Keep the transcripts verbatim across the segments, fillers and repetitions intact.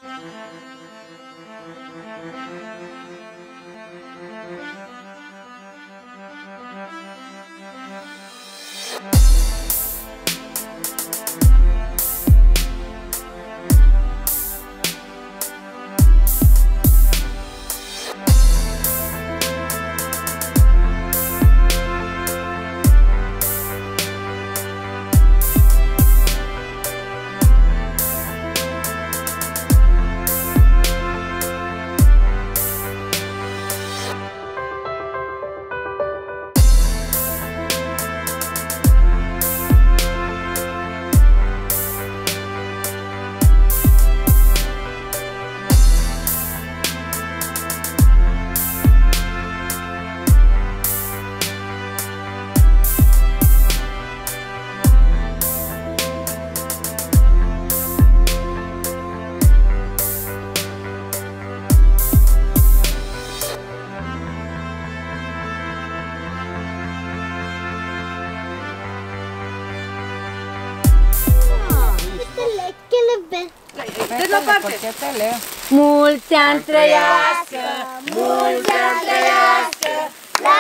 Mulți ani trăiască, mulți ani trăiască, la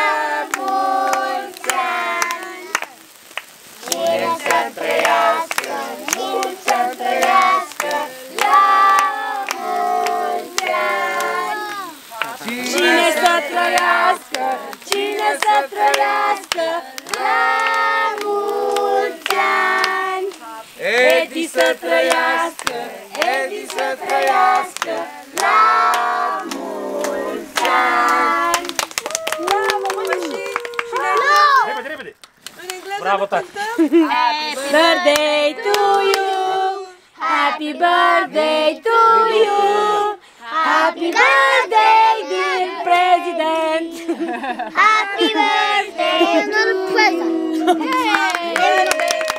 mulți ani. Cine să trăiască, mulți ani trăiască, la mulți ani. Cine să trăiască, cine să trăiască, la mulți ani. Edi să trăiască, Edi să trăiască, la mulți ani! Bravo, mă, și... Repede, repede! Bravo, tati! Happy birthday to you! Happy birthday to you! Happy birthday, dear President! Happy birthday, dear President!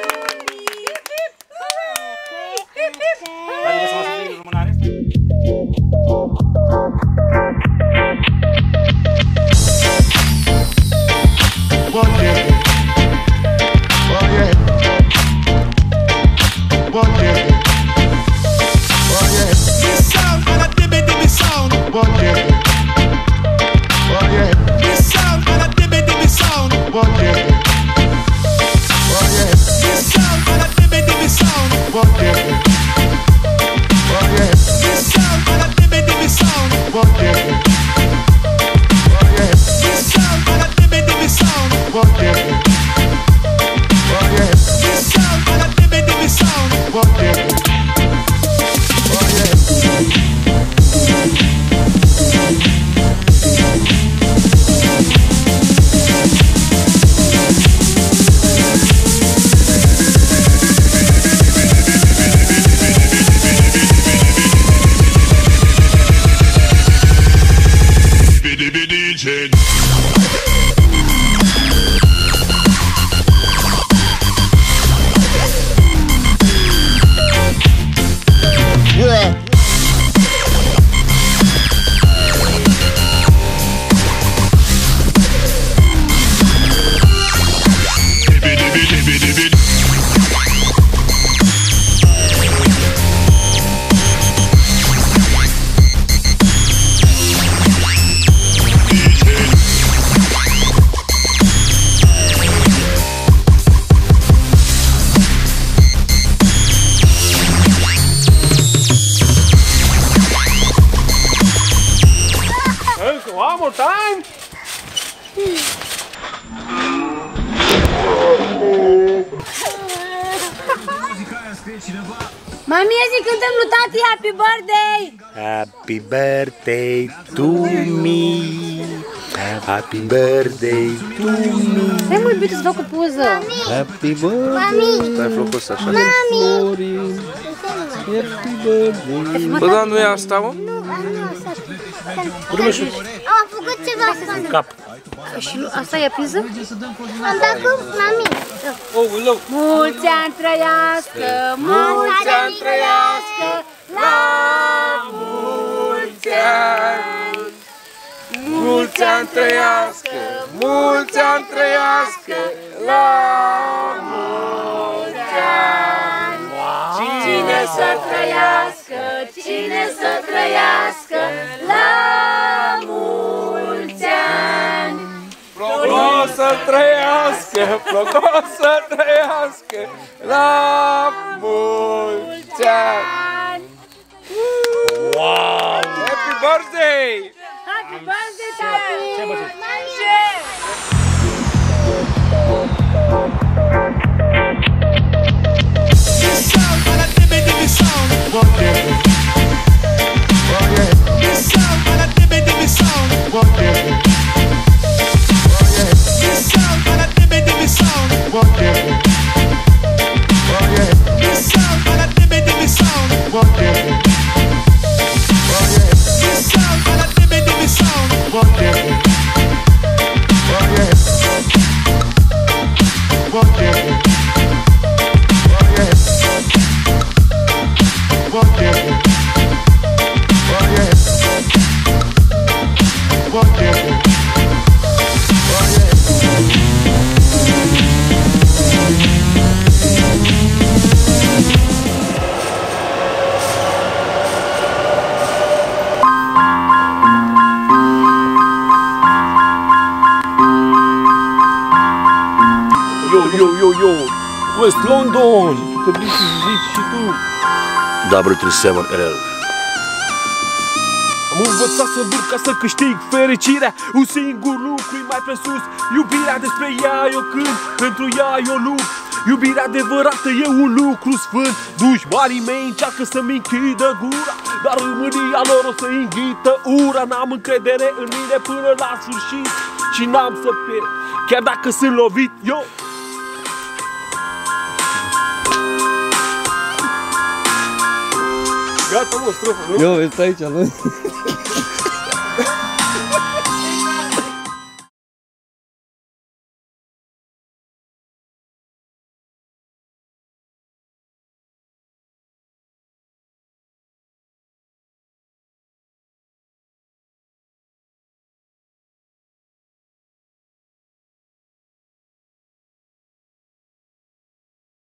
One more time! Mami, zi, cântăm lui tati Happy Birthday! Happy birthday to me! Happy birthday to me! Stai mă, iubito, să fac o poză! Happy birthday! Stai Flocos așa! Mami! Happy birthday! Bă, dar nu e asta, mă? Nu, nu, asta. Am făcut ceva în cap. Și asta e apriză? Am dat cu mami. Mulți ani trăiască, mulți ani trăiască, la mulți ani. Mulți ani trăiască, mulți ani trăiască, la mulți ani. Cine să trăiască, cine să trăiască la mulți ani. Flocos să trăiască, Flocos să trăiască la mulți ani. Wow! Happy birthday! Happy birthday, tati! Ce bătut? Ce? Yo, yo, yo, yo! West London! Trebuie să zici și tu! W treizeci și șapte L L. Am învățat să dur ca să câștig fericirea. Un singur lucru e mai presus. Iubirea, despre ea eu cânt, pentru ea eu lupt. Iubirea adevărată e un lucru sfânt. Dușmanii mei încearcă să-mi închidă gura, dar mânia lor o să înghită ura. N-am încredere în mine până la sfârșit și n-am să pierd, chiar dacă sunt lovit eu. Gata, mă, strofă, nu? Eu, stai aici, nu?